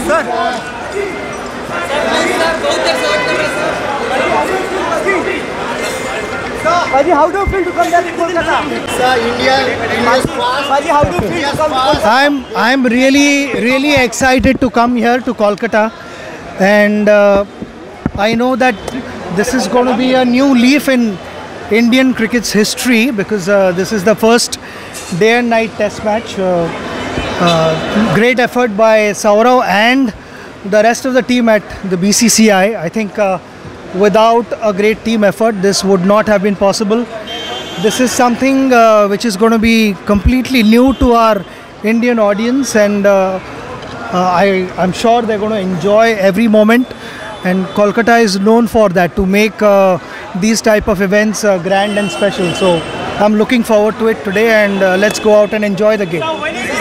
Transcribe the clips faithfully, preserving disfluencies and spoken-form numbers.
Paji, how do you feel to come back to Kolkata? Sir, India, India's fast. Paji, how do you feel to come to Kolkata? I'm I'm really really excited to come here to Kolkata, and uh, I know that this is going to be a new leaf in Indian cricket's history because uh, this is the first day and night test match. Uh, uh, great effort by Saurav and the rest of the team at the B C C I. I think uh, without a great team effort, this would not have been possible. This is something uh, which is going to be completely new to our Indian audience, and uh, uh, I, I'm sure they're going to enjoy every moment. And Kolkata is known for that, to make uh, these type of events uh, grand and special. So I'm looking forward to it today, and uh, let's go out and enjoy the game.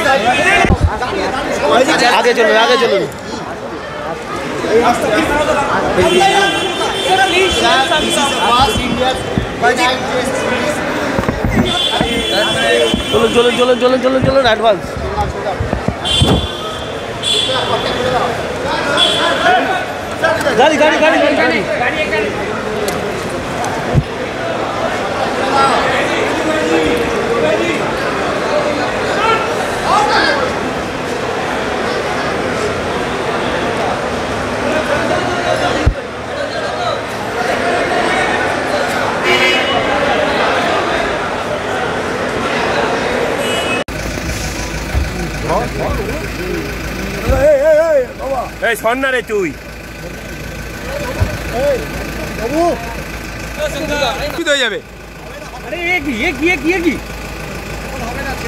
आगे चलो, आगे चलो. चलो चलो चलो चलो चलो चलो एडवांस. गाड़ी गाड़ी गाड़ी गाड़ी गाड़ी. এই শোন না রে তুই বাবু কি হয়ে যাবে আরে এ কি এ কি এ কি এ কি হবে না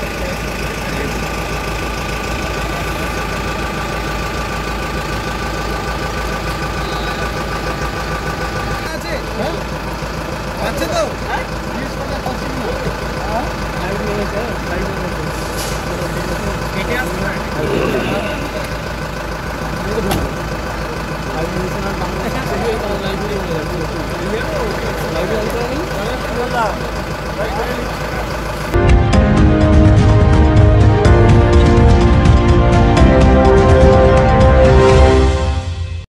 আছে হ্যাঁ আছে তো হ্যাঁ বিশ টাকা পসিবল হ্যাঁ সাইড में है साइड में কেটে আসছে না लाइब्रेरी